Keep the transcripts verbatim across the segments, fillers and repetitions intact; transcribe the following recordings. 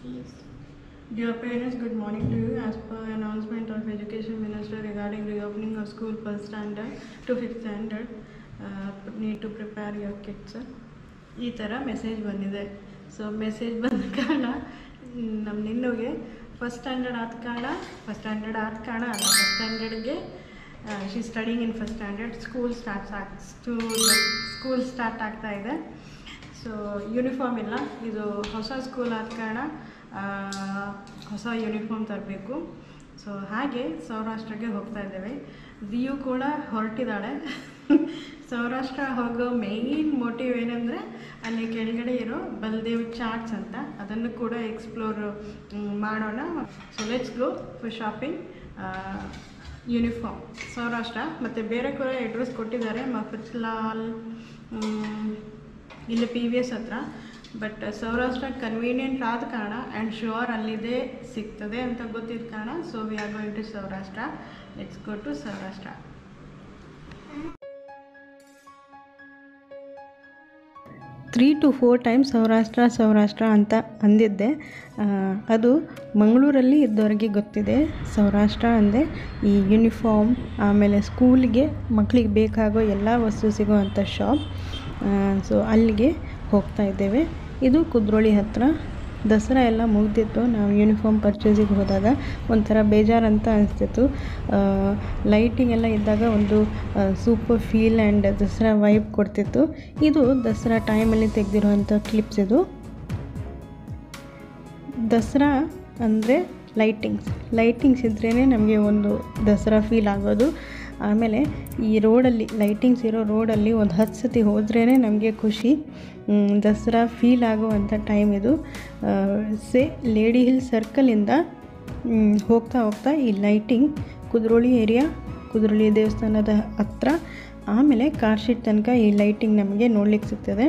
Yes. Dear parents, good morning to you. As per announcement of Education Minister regarding reopening of school first standard to fifth standard, uh, need to prepare your kids. ಈ ಥರ message ಬಂದಿದೆ. So message ಬಂದ ಕಾರಣ ನಮ್ಮ ನಿನ್ನುಗೆ first standard ಆದ ಕಾರಣ first standard ಆದ ಕಾರಣ ಅಲ್ಲ ಫಸ್ಟ್ ಸ್ಟ್ಯಾಂಡರ್ಡ್ಗೆ she studying in first standard school starts ಆಗ್ ಸ್ಕೂಲ್ ಸ್ಟಾರ್ಟ್ ಆಗ್ತಾ ಇದೆ. ಸೊ ಯೂನಿಫಾರ್ಮ್ ಇಲ್ಲ, ಇದು ಹೊಸ ಸ್ಕೂಲ್ ಆದ ಕಾರಣ ಹೊಸ ಯೂನಿಫಾರ್ಮ್ ತರಬೇಕು. ಸೊ ಹಾಗೆ ಸೌರಾಷ್ಟ್ರಕ್ಕೆ ಹೋಗ್ತಾ ಇದ್ದೇವೆ. ದಿಯು ಕೂಡ ಹೊರಟಿದ್ದಾಳೆ. ಸೌರಾಷ್ಟ್ರ ಹೋಗೋ ಮೇಯ್ನ್ ಮೋಟಿವ್ ಏನಂದರೆ ಅಲ್ಲಿ ಕೆಳಗಡೆ ಇರೋ ಬಲ್ದೇವ್ ಚಾಟ್ಸ್ ಅಂತ, ಅದನ್ನು ಕೂಡ ಎಕ್ಸ್ಪ್ಲೋರ್ ಮಾಡೋಣ. So let's go for shopping uniform Saurashtra. ಮತ್ತು ಬೇರೆ ಕೂಡ ಅಡ್ರೆಸ್ ಕೊಟ್ಟಿದ್ದಾರೆ, ಮಫತ್ಲಾಲ್ ಇಲ್ಲಿ ಪಿ ವಿ ಎಸ್ ಹತ್ರ. ಬಟ್ ಸೌರಾಷ್ಟ್ರ ಕನ್ವೀನಿಯೆಂಟ್ ಆದ ಕಾರಣ ಆ್ಯಂಡ್ ಶ್ಯೂರ್ ಅಲ್ಲಿದೆ ಸಿಗ್ತದೆ ಅಂತ ಗೊತ್ತಿದ್ದ ಕಾರಣ so we are going to Saurashtra. Let's go to Saurashtra. Three to four times Saurashtra Saurashtra ಅಂತ ಅಂದಿದ್ದೆ. ಅದು ಮಂಗಳೂರಲ್ಲಿ ಇದ್ದವರಿಗೆ ಗೊತ್ತಿದೆ. ಸೌರಾಷ್ಟ್ರ ಅಂದರೆ ಈ ಯೂನಿಫಾರ್ಮ್, ಆಮೇಲೆ ಸ್ಕೂಲಿಗೆ ಮಕ್ಕಳಿಗೆ ಬೇಕಾಗೋ ಎಲ್ಲ ವಸ್ತು ಸಿಗೋವಂಥ ಶಾಪ್. ಸೊ ಅಲ್ಲಿಗೆ ಹೋಗ್ತಾ ಇದ್ದೇವೆ. ಇದು ಕುದ್ರೋಳಿ ಹತ್ತಿರ. ದಸರಾ ಎಲ್ಲ ಮುಗಿದಿತ್ತು. ನಾವು ಯೂನಿಫಾರ್ಮ್ ಪರ್ಚೇಸಿಗೆ ಹೋದಾಗ ಒಂಥರ ಬೇಜಾರಂತ ಅನಿಸ್ತಿತ್ತು. ಲೈಟಿಂಗ್ ಎಲ್ಲ ಇದ್ದಾಗ ಒಂದು super feel and Dasara vibe ಕೊಡ್ತಿತ್ತು. ಇದು ದಸರಾ ಟೈಮಲ್ಲಿ ತೆಗೆದಿರುವಂಥ ಕ್ಲಿಪ್ಸ್. ಇದು ದಸರಾ ಅಂದರೆ ಲೈಟಿಂಗ್ಸ್ ಲೈಟಿಂಗ್ಸ್ ಇದ್ರೇ ನಮಗೆ ಒಂದು ದಸರಾ ಫೀಲ್ ಆಗೋದು. ಆಮೇಲೆ ಈ ರೋಡಲ್ಲಿ ಲೈಟಿಂಗ್ಸ್ ಇರೋ ರೋಡಲ್ಲಿ ಒಂದು ಹತ್ತು ಸತಿ ಹೋದ್ರೇ ನಮಗೆ ಖುಷಿ, ದಸರಾ ಫೀಲ್ ಆಗುವಂಥ ಟೈಮ್ ಇದು. ಸೇ ಲೇಡಿ ಹಿಲ್ ಸರ್ಕಲಿಂದ ಹೋಗ್ತಾ ಹೋಗ್ತಾ ಈ ಲೈಟಿಂಗ್ ಕುದ್ರೋಳಿ ಏರಿಯಾ, ಕುದ್ರೋಳಿ ದೇವಸ್ಥಾನದ ಹತ್ರ, ಆಮೇಲೆ ಕಾರ್ಶೀಟ್ ತನಕ ಈ ಲೈಟಿಂಗ್ ನಮಗೆ ನೋಡ್ಲಿಕ್ಕೆ ಸಿಗ್ತದೆ.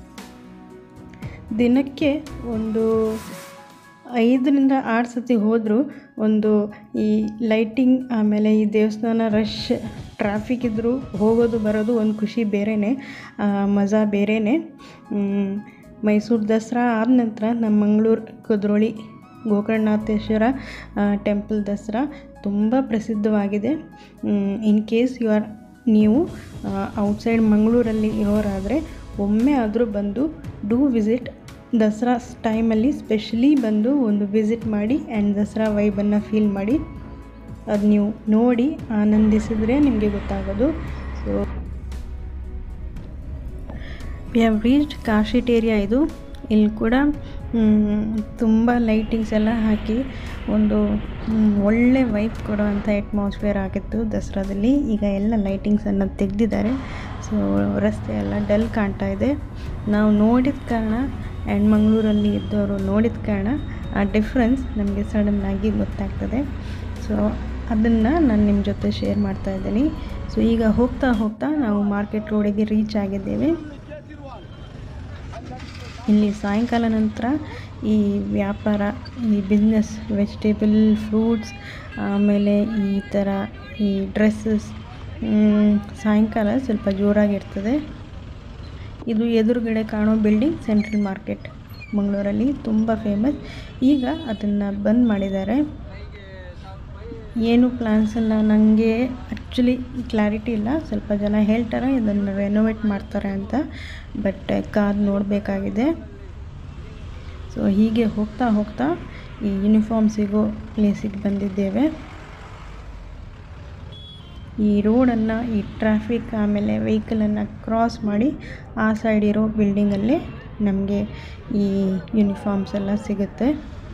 ದಿನಕ್ಕೆ ಒಂದು ಐದರಿಂದ ಆರು ಸತಿ ಹೋದರೂ ಒಂದು ಈ ಲೈಟಿಂಗ್ ಆಮೇಲೆ ಈ ದೇವಸ್ಥಾನ ರಶ್ ಟ್ರಾಫಿಕ್ ಇದ್ದರೂ ಹೋಗೋದು ಬರೋದು ಒಂದು ಖುಷಿ ಬೇರೆಯೇ, ಮಜಾ ಬೇರೆಯೇ. ಮೈಸೂರು ದಸರಾ ಆದ ನಂತರ ನಮ್ಮ ಮಂಗಳೂರು ಕುದ್ರೋಳಿ ಗೋಕರ್ಣನಾಥೇಶ್ವರ ಟೆಂಪಲ್ ದಸರಾ ತುಂಬ ಪ್ರಸಿದ್ಧವಾಗಿದೆ. ಇನ್ ಕೇಸ್ ಯು ಆರ್ ನೀವು ಔಟ್ಸೈಡ್ ಮಂಗಳೂರಲ್ಲಿ ಇರೋರಾದರೆ ಒಮ್ಮೆ ಆದರೂ ಬಂದು ಡೂ ವಿಸಿಟ್. ದಸರಾ ಟೈಮಲ್ಲಿ ಸ್ಪೆಷಲಿ ಬಂದು ಒಂದು ವಿಸಿಟ್ ಮಾಡಿ ಆ್ಯಂಡ್ ದಸರಾ ವೈಬನ್ನು ಫೀಲ್ ಮಾಡಿ. ಅದು ನೀವು ನೋಡಿ ಆನಂದಿಸಿದ್ರೆ ನಿಮಗೆ ಗೊತ್ತಾಗೋದು. So we have reached car street area. ಇದು ಇಲ್ಲಿ ಕೂಡ ತುಂಬ ಲೈಟಿಂಗ್ಸ್ ಎಲ್ಲ ಹಾಕಿ ಒಂದು ಒಳ್ಳೆ ವೈಬ್ ಕೊಡುವಂಥ ಅಟ್ಮಾಸ್ಫಿಯರ್ ಆಗಿತ್ತು ದಸರಾದಲ್ಲಿ. ಈಗ ಎಲ್ಲ ಲೈಟಿಂಗ್ಸನ್ನು ತೆಗೆದಿದ್ದಾರೆ. ಸೊ ರಸ್ತೆ ಎಲ್ಲ ಡಲ್ ಕಾಣ್ತಾ ಇದೆ. ನಾವು ನೋಡಿದ ಕಾರಣ ಆ್ಯಂಡ್ ಮಂಗಳೂರಲ್ಲಿ ಇದ್ದವರು ನೋಡಿದ ಕಾರಣ ಆ ಡಿಫ್ರೆನ್ಸ್ ನಮಗೆ ಸಡನ್ನಾಗಿ ಗೊತ್ತಾಗ್ತದೆ. ಸೊ ಅದನ್ನು ನಾನು ನಿಮ್ಮ ಜೊತೆ ಶೇರ್ ಮಾಡ್ತಾ ಇದ್ದೀನಿ. ಸೊ ಈಗ ಹೋಗ್ತಾ ಹೋಗ್ತಾ ನಾವು ಮಾರ್ಕೆಟ್ ರೋಡಿಗೆ ರೀಚ್ ಆಗಿದ್ದೇವೆ. ಇಲ್ಲಿ ಸಾಯಂಕಾಲ ನಂತರ ಈ ವ್ಯಾಪಾರ, ಈ ಬಿಸ್ನೆಸ್, ವೆಜಿಟೇಬಲ್, ಫ್ರೂಟ್ಸ್, ಆಮೇಲೆ ಈ ಥರ ಈ ಡ್ರೆಸ್ಸಸ್ ಸಾಯಂಕಾಲ ಸ್ವಲ್ಪ ಜೋರಾಗಿರ್ತದೆ. ಇದು ಎದುರುಗಡೆ ಕಾಣೋ ಬಿಲ್ಡಿಂಗ್ ಸೆಂಟ್ರಲ್ ಮಾರ್ಕೆಟ್ ಮಂಗಳೂರಲ್ಲಿ ತುಂಬ ಫೇಮಸ್. ಈಗ ಅದನ್ನು ಬಂದ್ ಮಾಡಿದ್ದಾರೆ. ಏನು ಪ್ಲ್ಯಾನ್ಸ್ ಇಲ್ಲ, ನನಗೆ ಆ್ಯಕ್ಚುಲಿ ಕ್ಲಾರಿಟಿ ಇಲ್ಲ. ಸ್ವಲ್ಪ ಜನ ಹೇಳ್ತಾರೆ ಇದನ್ನು ರೆನೋವೇಟ್ ಮಾಡ್ತಾರೆ ಅಂತ, ಬಟ್ ಕಾರ್ ನೋಡಬೇಕಾಗಿದೆ. ಸೊ ಹೀಗೆ ಹೋಗ್ತಾ ಹೋಗ್ತಾ ಈ ಯೂನಿಫಾರ್ಮ್ ಸಿಗೋ ಪ್ಲೇಸಿಗೆ ಬಂದಿದ್ದೇವೆ. ಈ ರೋಡನ್ನು, ಈ ಟ್ರಾಫಿಕ್ ಆಮೇಲೆ ವೆಹಿಕಲನ್ನು ಕ್ರಾಸ್ ಮಾಡಿ ಆ ಸೈಡ್ ಇರೋ ಬಿಲ್ಡಿಂಗಲ್ಲೇ ನಮಗೆ ಈ ಯೂನಿಫಾರ್ಮ್ಸ್ ಎಲ್ಲ ಸಿಗುತ್ತೆ.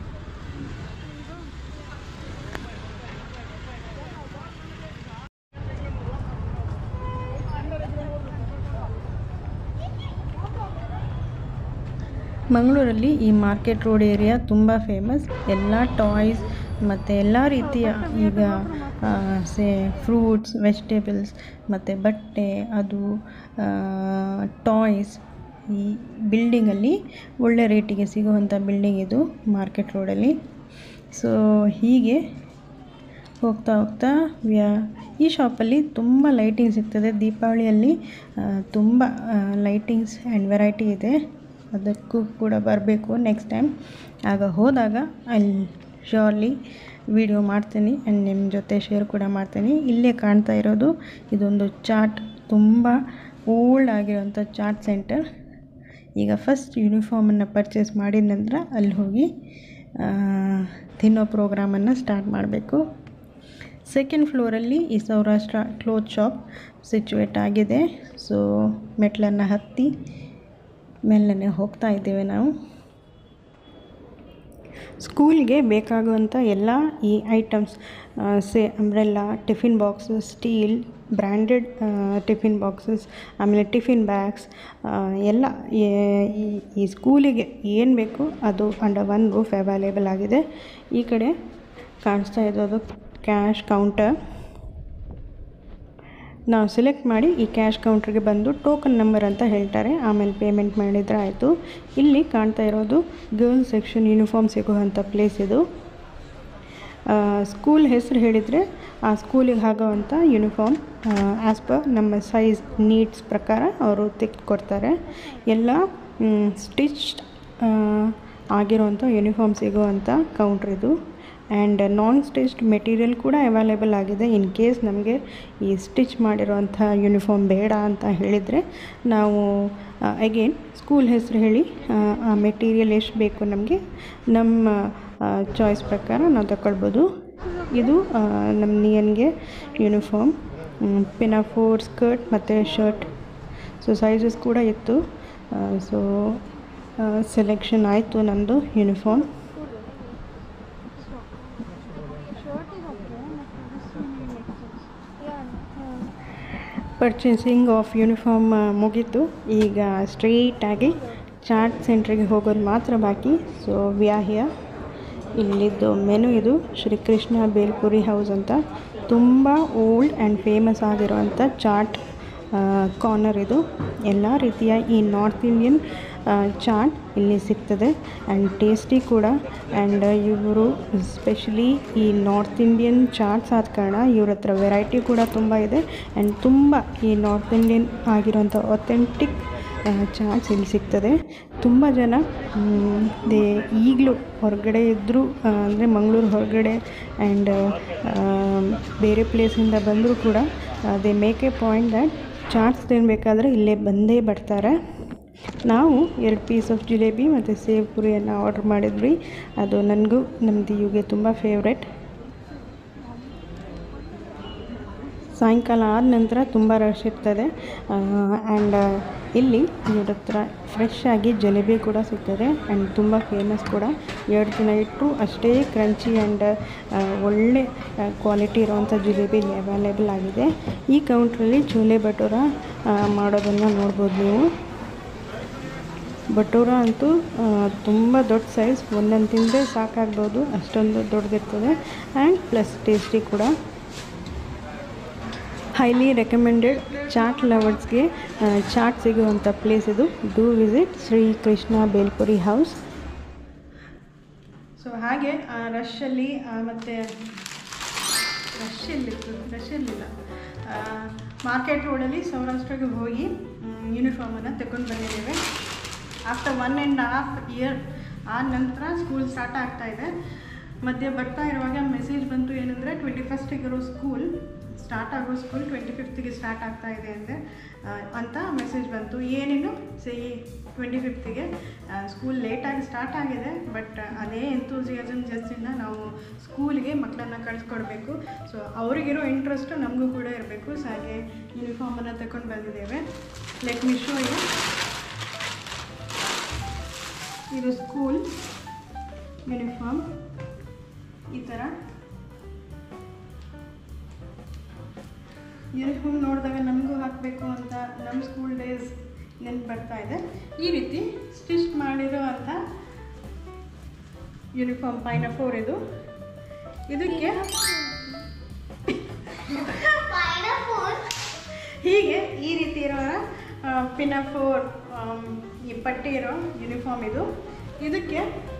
ಮಂಗಳೂರಲ್ಲಿ ಈ ಮಾರ್ಕೆಟ್ ರೋಡ್ ಏರಿಯಾ ತುಂಬ ಫೇಮಸ್. ಎಲ್ಲ ಟಾಯ್ಸ್ ಮತ್ತು ಎಲ್ಲ ರೀತಿಯ ಈಗ ಸೇ ಫ್ರೂಟ್ಸ್, ವೆಜಿಟೇಬಲ್ಸ್ ಮತ್ತು ಬಟ್ಟೆ, ಅದು ಟಾಯ್ಸ್ ಈ ಬಿಲ್ಡಿಂಗಲ್ಲಿ ಒಳ್ಳೆ ರೇಟಿಗೆ ಸಿಗುವಂಥ ಬಿಲ್ಡಿಂಗ್ ಇದು ಮಾರ್ಕೆಟ್ ರೋಡಲ್ಲಿ. ಸೊ ಹೀಗೆ ಹೋಗ್ತಾ ಹೋಗ್ತಾ ವ್ಯಾ ಈ ಶಾಪಲ್ಲಿ ತುಂಬ ಲೈಟಿಂಗ್ ಸಿಗ್ತದೆ. ದೀಪಾವಳಿಯಲ್ಲಿ ತುಂಬ ಲೈಟಿಂಗ್ಸ್ ಆ್ಯಂಡ್ ವೆರೈಟಿ ಇದೆ. ಅದಕ್ಕೂ ಕೂಡ ಬರಬೇಕು ನೆಕ್ಸ್ಟ್ ಟೈಮ್. ಆಗ ಹೋದಾಗ ಅಲ್ಲಿ ಶ್ಯೂರ್ಲಿ ವಿಡಿಯೋ ಮಾಡ್ತೀನಿ ಆ್ಯಂಡ್ ನಿಮ್ಮ ಜೊತೆ ಶೇರ್ ಕೂಡ ಮಾಡ್ತೀನಿ. ಇಲ್ಲೇ ಕಾಣ್ತಾ ಇರೋದು ಇದೊಂದು ಚಾಟ್, ತುಂಬ ಓಲ್ಡ್ ಆಗಿರೋಂಥ ಚಾಟ್ ಸೆಂಟರ್. ಈಗ ಫಸ್ಟ್ ಯೂನಿಫಾರ್ಮನ್ನು ಪರ್ಚೇಸ್ ಮಾಡಿದ ನಂತರ ಅಲ್ಲಿ ಹೋಗಿ ತಿನ್ನೋ ಪ್ರೋಗ್ರಾಮನ್ನು ಸ್ಟಾರ್ಟ್ ಮಾಡಬೇಕು. ಸೆಕೆಂಡ್ ಫ್ಲೋರಲ್ಲಿ ಈ ಸೌರಾಷ್ಟ್ರ ಕ್ಲೋತ್ ಶಾಪ್ ಸಿಚುವೇಟ್ ಆಗಿದೆ. ಸೊ ಮೆಟ್ಲನ್ನು ಹತ್ತಿ ಮೇಲನೆ ಹೋಗ್ತಾ ಇದ್ದೇವೆ ನಾವು. ಸ್ಕೂಲ್ಗೆ ಬೇಕಾಗುವಂಥ ಎಲ್ಲ ಈ items, say umbrella, tiffin boxes, steel branded tiffin boxes, ಆಮೇಲೆ ಟಿಫಿನ್ ಬ್ಯಾಗ್ಸ್ ಎಲ್ಲ ಈ ಸ್ಕೂಲಿಗೆ ಏನು ಬೇಕು ಅದು ಅಂಡರ್ ಒನ್ ರೂಫ್ ಅವೈಲೇಬಲ್ ಆಗಿದೆ. ಈ ಕಡೆ ಕಾಣಿಸ್ತಾ ಇರೋದು ಕ್ಯಾಶ್ ಕೌಂಟರ್. ನಾವು ಸೆಲೆಕ್ಟ್ ಮಾಡಿ ಈ ಕ್ಯಾಶ್ ಕೌಂಟ್ರಿಗೆ ಬಂದು ಟೋಕನ್ ನಂಬರ್ ಅಂತ ಹೇಳ್ತಾರೆ, ಆಮೇಲೆ ಪೇಮೆಂಟ್ ಮಾಡಿದರೆ ಆಯಿತು. ಇಲ್ಲಿ ಕಾಣ್ತಾ ಇರೋದು ಗರ್ಲ್ಸ್ ಸೆಕ್ಷನ್ ಯೂನಿಫಾರ್ಮ್ ಸಿಗುವಂಥ ಪ್ಲೇಸ್ ಇದು. ಸ್ಕೂಲ್ ಹೆಸರು ಹೇಳಿದರೆ ಆ ಸ್ಕೂಲಿಗೆ ಆಗೋವಂಥ ಯೂನಿಫಾರ್ಮ್ ಆ್ಯಸ್ ಪರ್ ನಮ್ಮ ಸೈಜ್ ನೀಡ್ಸ್ ಪ್ರಕಾರ ಅವರು ತೆಗೆದುಕೊಡ್ತಾರೆ. ಎಲ್ಲ ಸ್ಟಿಚ್ಡ್ ಆಗಿರೋವಂಥ ಯೂನಿಫಾರ್ಮ್ ಸಿಗುವಂಥ ಕೌಂಟ್ರ್ ಇದು. ಆ್ಯಂಡ್ ನಾನ್ ಸ್ಟಿಚ್ಡ್ ಮೆಟೀರಿಯಲ್ ಕೂಡ ಅವೈಲೇಬಲ್ ಆಗಿದೆ. ಇನ್ ಕೇಸ್ ನಮಗೆ ಈ ಸ್ಟಿಚ್ ಮಾಡಿರೋವಂಥ ಯೂನಿಫಾರ್ಮ್ ಬೇಡ ಅಂತ ಹೇಳಿದರೆ ನಾವು ಅಗೇನ್ ಸ್ಕೂಲ್ ಹೆಸರು ಹೇಳಿ ಆ ಮೆಟೀರಿಯಲ್ ಎಷ್ಟು ಬೇಕು ನಮಗೆ ನಮ್ಮ ಚಾಯ್ಸ್ ಪ್ರಕಾರ ನಾವು ತಗೊಳ್ಬೋದು. ಇದು ನಮ್ಮ ನಿಯನ್ಗೆ ಯೂನಿಫಾರ್ಮ್, ಪಿನಾಫೋರ್ ಸ್ಕರ್ಟ್ ಮತ್ತು ಶರ್ಟ್. ಸೊ ಸೈಜಸ್ ಕೂಡ ಇತ್ತು. ಸೊ ಸೆಲೆಕ್ಷನ್ ಆಯಿತು ನಮ್ಮದು ಯೂನಿಫಾರ್ಮ್. ಪರ್ಚೇಸಿಂಗ್ ಆಫ್ ಯೂನಿಫಾರ್ಮ್ ಮುಗೀತು. ಈಗ ಸ್ಟ್ರೈಟಾಗಿ ಚಾಟ್ ಸೆಂಟ್ರಿಗೆ ಹೋಗೋದು ಮಾತ್ರ ಬಾಕಿ. So we are here. ಇಲ್ಲಿದ್ದು ಮೆನು ಇದು ಶ್ರೀಕೃಷ್ಣ ಬೇಲ್ಪುರಿ ಹೌಸ್ ಅಂತ. ತುಂಬ ಓಲ್ಡ್ ಆ್ಯಂಡ್ ಫೇಮಸ್ ಆಗಿರುವಂಥ ಚಾಟ್ ಕಾರ್ನರ್ ಇದು. ಎಲ್ಲ ರೀತಿಯ ಈ ನಾರ್ತ್ ಇಂಡಿಯನ್ ಚಾಟ್ ಇಲ್ಲಿ ಸಿಗ್ತದೆ ಆ್ಯಂಡ್ ಟೇಸ್ಟಿ ಕೂಡ. ಆ್ಯಂಡ್ ಇವರು ಸ್ಪೆಷಲಿ ಈ ನಾರ್ತ್ ಇಂಡಿಯನ್ ಚಾಟ್ಸ್ ಆದ ಕಾರಣ ಇವ್ರ ಹತ್ರ ವೆರೈಟಿ ಕೂಡ ತುಂಬ ಇದೆ. ಆ್ಯಂಡ್ ತುಂಬ ಈ ನಾರ್ತ್ ಇಂಡಿಯನ್ ಆಗಿರೋಂಥ ಒಥೆಂಟಿಕ್ ಚಾಟ್ಸ್ ಇಲ್ಲಿ ಸಿಗ್ತದೆ. ತುಂಬ ಜನ ದೇ ಈಗಲೂ ಹೊರಗಡೆ ಇದ್ದರೂ ಅಂದರೆ ಮಂಗಳೂರು ಹೊರಗಡೆ ಆ್ಯಂಡ್ ಬೇರೆ ಪ್ಲೇಸಿಂದ ಬಂದರೂ ಕೂಡ they make a point that chaats ತಿನ್ನಬೇಕಾದ್ರೆ ಇಲ್ಲೇ ಬಂದೇ ಬರ್ತಾರೆ. ನಾವು ಎರಡು ಪೀಸ್ ಆಫ್ ಜಿಲೇಬಿ ಮತ್ತು ಸೇವ್ ಪುರಿಯನ್ನು ಆರ್ಡ್ರ್ ಮಾಡಿದ್ವಿ. ಅದು ನನಗೂ ನಮ್ಮ ದಿಯುಗೆ ತುಂಬ ಫೇವ್ರೆಟ್. ಸಾಯಂಕಾಲ ಆದ ನಂತರ ತುಂಬ ರಶ್ ಇರ್ತದೆ. ಆ್ಯಂಡ್ ಇಲ್ಲಿ ಇವ್ರ ಹತ್ರ ಫ್ರೆಶ್ ಆಗಿ ಜಲೇಬಿ ಕೂಡ ಸಿಗ್ತದೆ ಆ್ಯಂಡ್ ತುಂಬ ಫೇಮಸ್ ಕೂಡ. ಎರಡು ದಿನ ಇಟ್ಟರು ಅಷ್ಟೇ ಕ್ರಂಚಿ ಆ್ಯಂಡ್ ಒಳ್ಳೆ ಕ್ವಾಲಿಟಿ ಇರೋವಂಥ ಜಿಲೇಬಿ ಇಲ್ಲಿ ಅವೈಲೇಬಲ್ ಆಗಿದೆ. ಈ ಕೌಂಟ್ರಲ್ಲಿ ಚೋಲೆ ಭಟೂರ ಮಾಡೋದನ್ನು ನೋಡ್ಬೋದು ನೀವು. ಭಟೂರ ಅಂತೂ ತುಂಬ ದೊಡ್ಡ ಸೈಜ್, ಒಂದೊಂದು ತಿಂದರೆ ಸಾಕಾಗ್ಬೋದು, ಅಷ್ಟೊಂದು ದೊಡ್ಡದಿರ್ತದೆ ಆ್ಯಂಡ್ ಪ್ಲಸ್ ಟೇಸ್ಟಿ ಕೂಡ. ಹೈಲಿ ರೆಕಮೆಂಡೆಡ್ ಚಾಟ್ ಲವರ್ಸ್ಗೆ ಚಾಟ್ ಸಿಗುವಂಥ ಪ್ಲೇಸ್ ಇದು. Do visit Shri Krishna Bhelpuri house. So ಹಾಗೆ ಆ ರಶಲ್ಲಿ ಮತ್ತು ರಶ್ ಎಲ್ಲಿತ್ತು ರಶ್ ಎಲ್ಲಿಲ್ಲ ಮಾರ್ಕೆಟ್ ರೋಡಲ್ಲಿ ಸೌರಾಷ್ಟ್ರಕ್ಕೆ ಹೋಗಿ ಯೂನಿಫಾರ್ಮನ್ನು ತಗೊಂಡು ಬಂದಿದ್ದೇವೆ. After one and half year ಆದ ನಂತರ ಸ್ಕೂಲ್ ಸ್ಟಾರ್ಟ್ ಆಗ್ತಾಯಿದೆ. ಮಧ್ಯೆ ಬರ್ತಾ ಇರುವಾಗ ಮೆಸೇಜ್ ಬಂತು ಏನಂದರೆ ಟ್ವೆಂಟಿ ಫಸ್ಟಿಗೆ ಇರೋ ಸ್ಕೂಲ್ ಸ್ಟಾರ್ಟ್ ಆಗೋ ಸ್ಕೂಲ್ ಟ್ವೆಂಟಿ ಫಿಫ್ತಿಗೆ ಸ್ಟಾರ್ಟ್ ಆಗ್ತಾ ಇದೆ ಅಂದರೆ ಅಂತ ಮೆಸೇಜ್ ಬಂತು. ಏನೇನು ಸಿ ಟ್ವೆಂಟಿ ಫಿಫ್ತಿಗೆ ಸ್ಕೂಲ್ ಲೇಟಾಗಿ ಸ್ಟಾರ್ಟ್ ಆಗಿದೆ, ಬಟ್ ಅದೇ ಎಂತೂಸಿಯಾಸಮ್ ಜಸ್ಟಿಂದ ನಾವು ಸ್ಕೂಲಿಗೆ ಮಕ್ಕಳನ್ನು ಕಳಿಸ್ಕೊಡ್ಬೇಕು. ಸೊ ಅವರಿಗಿರೋ ಇಂಟ್ರೆಸ್ಟು ನಮಗೂ ಕೂಡ ಇರಬೇಕು. ಸೊ ಹಾಗೆ ಯೂನಿಫಾರ್ಮನ್ನು ತಗೊಂಡು ಬಂದಿದ್ದೇವೆ. Let me show you. ಇದು ಸ್ಕೂಲ್ ಯೂನಿಫಾರ್ಮ್ ಈ ಥರ. ಯೂನಿಫಾರ್ಮ್ ನೋಡಿದಾಗ ನಮಗೂ ಹಾಕಬೇಕು ಅಂತ ನಮ್ಮ ಸ್ಕೂಲ್ ಡೇಸ್ ನೆನಪು ಬರ್ತಾ ಇದೆ. ಈ ರೀತಿ ಸ್ಟಿಚ್ ಮಾಡಿರೋ ಅಂಥ ಯೂನಿಫಾರ್ಮ್ ಪೈನಾಫೋರ್ ಇದು. ಇದಕ್ಕೆ ಹೀಗೆ ಈ ರೀತಿ ಇರೋ ಪಿನಾಫೋರ್ ಈ ಪಟ್ಟಿ ಇರೋ ಯೂನಿಫಾರ್ಮ್ ಇದು. ಇದಕ್ಕೆ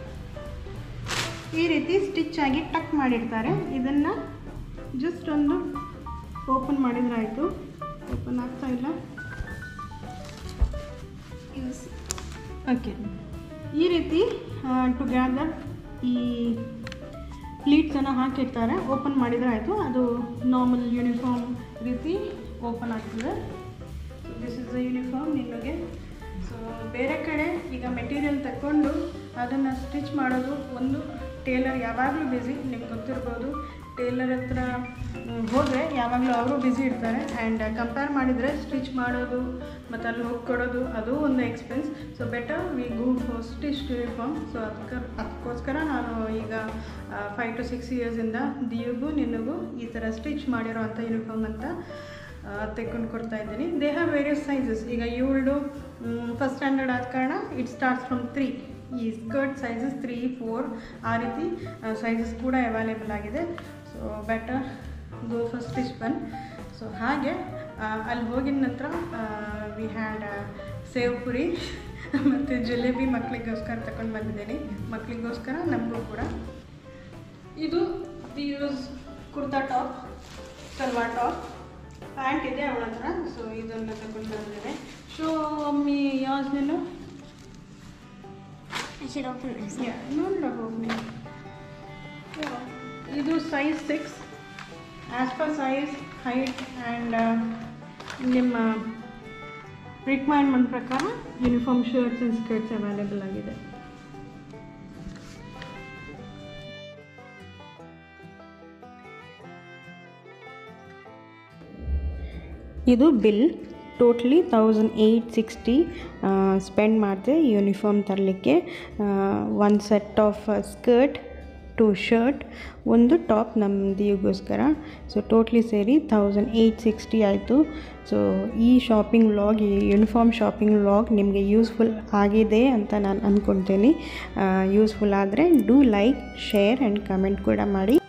ಈ ರೀತಿ ಸ್ಟಿಚ್ ಆಗಿ ಟಕ್ ಮಾಡಿರ್ತಾರೆ. ಇದನ್ನು ಜಸ್ಟ್ ಒಂದು ಓಪನ್ ಮಾಡಿದ್ರೆ ಆಯಿತು. ಓಪನ್ ಆಗ್ತಾ ಇಲ್ಲ. ಓಕೆ, ಈ ರೀತಿ ಟುಗೆದರ್ ಈ ಪ್ಲೀಟ್ಸನ್ನು ಹಾಕಿರ್ತಾರೆ. ಓಪನ್ ಮಾಡಿದರೆ ಆಯಿತು, ಅದು ನಾರ್ಮಲ್ ಯೂನಿಫಾರ್ಮ್ ರೀತಿ ಓಪನ್ ಆಗ್ತದೆ. So this is the uniform ನಿಮಗೆ. ಸೊ ಬೇರೆ ಕಡೆ ಈಗ ಮೆಟೀರಿಯಲ್ ತಗೊಂಡು ಅದನ್ನು ಸ್ಟಿಚ್ ಮಾಡೋದು ಒಂದು ಟೇಲರ್ ಯಾವಾಗಲೂ ಬ್ಯುಸಿ, ನಿಮ್ಗೆ ಗೊತ್ತಿರ್ಬೋದು. ಟೇಲರ್ ಹತ್ರ ಹೋದರೆ ಯಾವಾಗಲೂ ಅವರು ಬ್ಯುಸಿ ಇರ್ತಾರೆ. ಆ್ಯಂಡ್ ಕಂಪೇರ್ ಮಾಡಿದರೆ ಸ್ಟಿಚ್ ಮಾಡೋದು ಮತ್ತು ಅಲ್ಲಿ ಹೋಗಿ ಕೊಡೋದು ಅದು ಒಂದು expense. So better we go for stitch uniform. So ಅದಕ್ಕೆ ಅದಕ್ಕೋಸ್ಕರ ನಾನು ಈಗ ಫೈವ್ ಟು ಸಿಕ್ಸ್ ಇಯರ್ಸಿಂದ ದಿಯುಗೂ ನಿನಗೂ ಈ ಥರ ಸ್ಟಿಚ್ ಮಾಡಿರೋ ಅಂಥ ಯೂನಿಫಾರ್ಮ್ ಅಂತ ತೆಕ್ಕೊಂಡು ಕೊಡ್ತಾ ಇದ್ದೀನಿ. They have various sizes. ಈಗ ಇವಳು ಫಸ್ಟ್ ಸ್ಟ್ಯಾಂಡರ್ಡ್ ಆದ ಕಾರಣ ಇಟ್ ಸ್ಟಾರ್ಟ್ಸ್ ಫ್ರಮ್ ತ್ರೀ. ಈ ಸ್ಕರ್ಟ್ ಸೈಜಸ್ ತ್ರೀ ಫೋರ್ ಆ ರೀತಿ ಸೈಜಸ್ ಕೂಡ ಅವೈಲೇಬಲ್ ಆಗಿದೆ. So better go for stitch one. So ಹಾಗೆ ಅಲ್ಲಿ ಹೋಗಿದ ನಂತರ ವಿ ಹ್ಯಾಡ್ ಸೇವ್ ಪುರಿ ಮತ್ತು ಜಿಲೇಬಿ ಮಕ್ಕಳಿಗೋಸ್ಕರ ತಗೊಂಡು ಬಂದಿದ್ದೀನಿ. ಮಕ್ಕಳಿಗೋಸ್ಕರ ನಮಗೂ ಕೂಡ. ಇದು use kurta top, salwar top, pant ಇದೆ ಅವಳ ಹತ್ರ. ಸೊ ಇದನ್ನು ತಗೊಂಡು ಬಂದಿದ್ದೇನೆ. ಶೋ ಮಮ್ಮಿ ಯಾವ್ದು ನೀನು ನೋಡಿ. ಇದು size six. As per size, height and ನಿಮ್ಮ ರಿಕ್ವೈರ್ಮೆಂಟ್ ಪ್ರಕಾರ uniform shirts and skirts available ಆಗಿದೆ. ಇದು bill totally thousand eight sixty spend ಮಾಡಿದೆ ಯೂನಿಫಾರ್ಮ್ ತರಲಿಕ್ಕೆ. One set of skirt, two shirt, ಒಂದು ಟಾಪ್ ನಮ್ಮ ದಿಯುಗೋಸ್ಕರ. ಸೊ ಟೋಟ್ಲಿ ಸೇರಿ ತೌಸಂಡ್ ಏಯ್ಟ್ ಸಿಕ್ಸ್ಟಿ ಆಯಿತು. ಸೊ ಈ ಶಾಪಿಂಗ್ ವ್ಲಾಗ್, ಈ ಯೂನಿಫಾರ್ಮ್ ಶಾಪಿಂಗ್ ವ್ಲಾಗ್ ನಿಮಗೆ ಯೂಸ್ಫುಲ್ ಆಗಿದೆ ಅಂತ ನಾನು ಅಂದ್ಕೊಳ್ತೀನಿ. ಯೂಸ್ಫುಲ್ ಆದರೆ do like, share and comment ಕೂಡ ಮಾಡಿ.